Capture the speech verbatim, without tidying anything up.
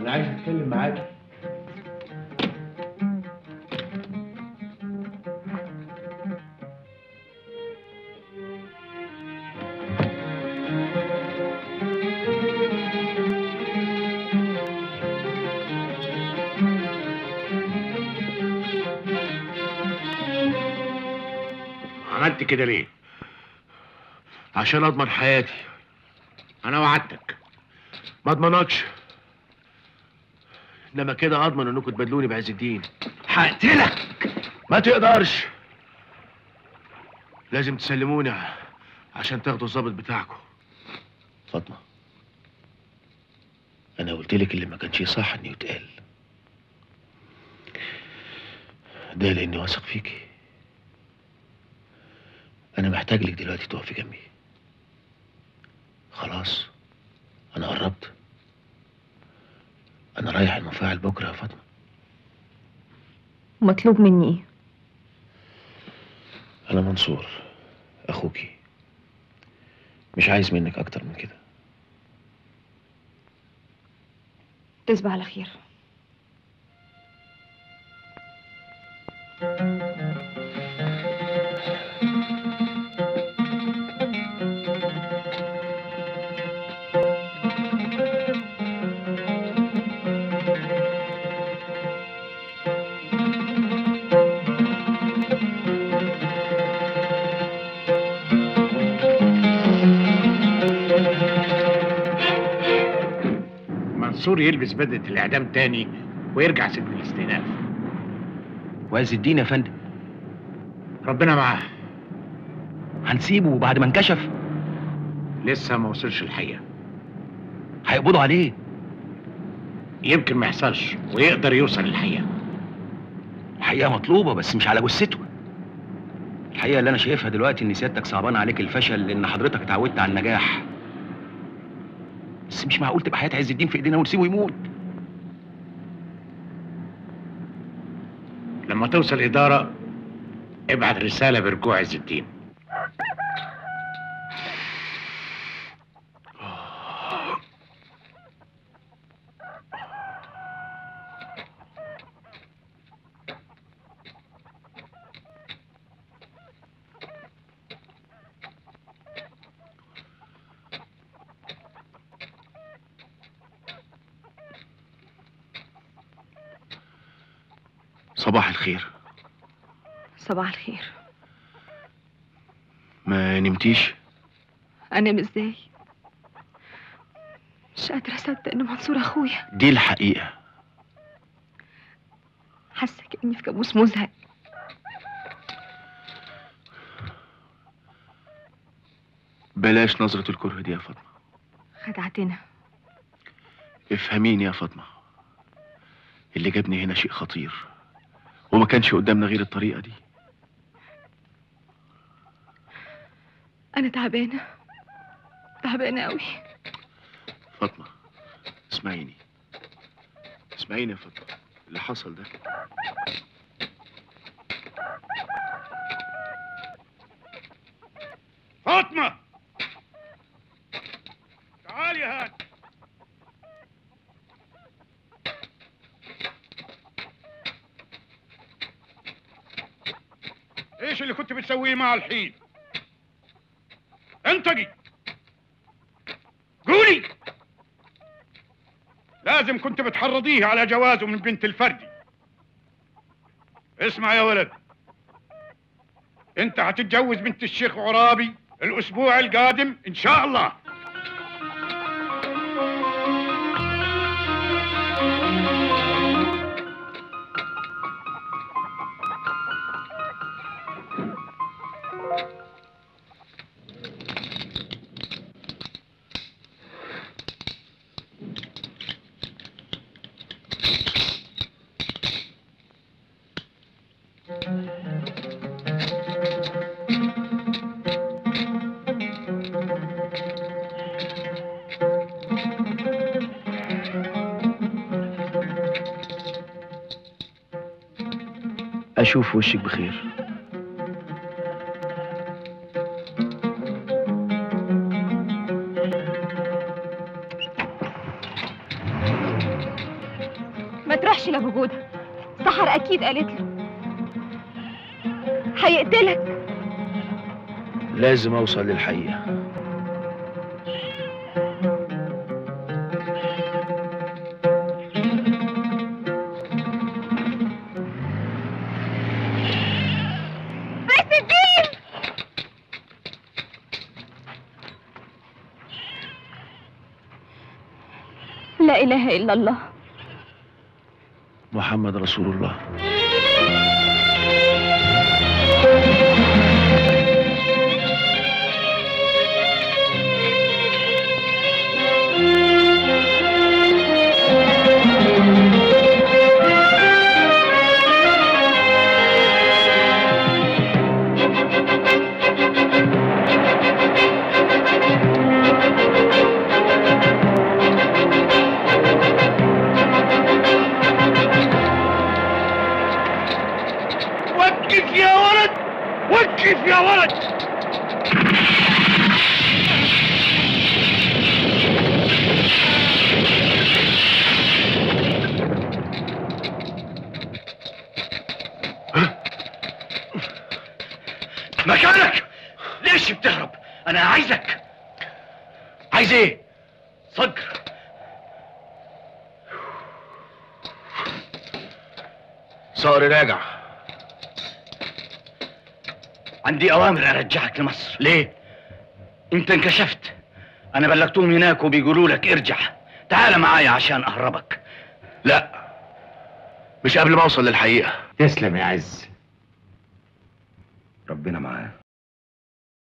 انا عايز اتكلم معاك. عملت كده ليه؟ عشان اضمن حياتي. انا وعدتك. ما اضمنكش، انما كده اضمن انكم تبادلوني بعز الدين. هقتلك. ما تقدرش، لازم تسلموني عشان تاخدوا الضابط بتاعكم. فاطمه، انا قلت لك اللي ما كانش صح انه يتقال، ده لاني واثق فيكي. انا محتاج لك دلوقتي تقفي جنبي. خلاص انا قربت، انا رايح المفاعل بكره يا فاطمه. مطلوب مني ايه؟ انا منصور اخوكي، مش عايز منك اكتر من كده. تصبح على خير. منصور يلبس بدلة الإعدام تاني ويرجع سجن الاستئناف. وعز الدين يا فندم ربنا معاه. هنسيبه بعد ما انكشف؟ لسه ما وصلش الحقيقة. هيقبضوا عليه. يمكن ما يحصلش ويقدر يوصل للحقيقة. الحقيقة مطلوبة بس مش على جثته. الحقيقة اللي أنا شايفها دلوقتي إن سيادتك صعبان عليك الفشل، لأن حضرتك اتعودت على النجاح. بس مش معقول تبقى حياة عز الدين في إيدينا ونسيبه يموت. لما توصل إدارة ابعت رسالة برجوع عز الدين. صباح الخير. صباح الخير. ما نمتيش؟ انام ازاي؟ مش قادرة اصدق ان منصور اخويا. دي الحقيقة. حاسة كأني في كابوس مزهق. بلاش نظرة الكره دي يا فاطمة. خدعتنا. افهميني يا فاطمة، اللي جابني هنا شيء خطير وما كانش قدامنا غير الطريقة دي. انا تعبانة تعبانة قوي. فاطمة اسمعيني، اسمعيني يا فاطمة، اللي حصل ده فاطمة تعالي يا هاد. ايش اللي كنت بتسويه مع الحين؟ انطقي قولي. لازم كنت بتحرضيه على جوازه من بنت الفردي. اسمع يا ولد، انت هتتجوز بنت الشيخ عرابي الاسبوع القادم ان شاء الله. اشوف وشك بخير. تقولش لابو جودة، سحر اكيد قالت له هيقتلك. لازم اوصل للحقيقة. سيف الدين! لا اله الا الله محمد رسول الله. وقف يا ولد، وقف يا ولد. مكانك. ليش بتهرب؟ انا عايزك. عايز ايه؟ صقر. صقر راجع. عندي اوامر ارجعك لمصر. ليه؟ انت انكشفت. انا بلغتهم هناك وبيقولوا لك ارجع. تعال معايا عشان اهربك. لا، مش قبل ما اوصل للحقيقة. تسلم يا عز. ربنا معاه.